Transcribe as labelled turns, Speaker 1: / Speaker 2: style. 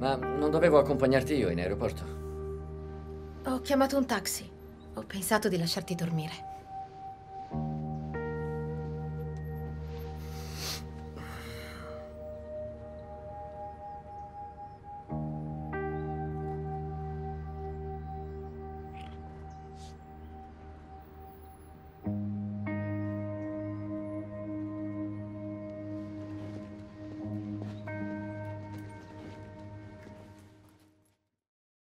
Speaker 1: Ma non dovevo accompagnarti io in aeroporto?
Speaker 2: Ho chiamato un taxi. Ho pensato di lasciarti dormire.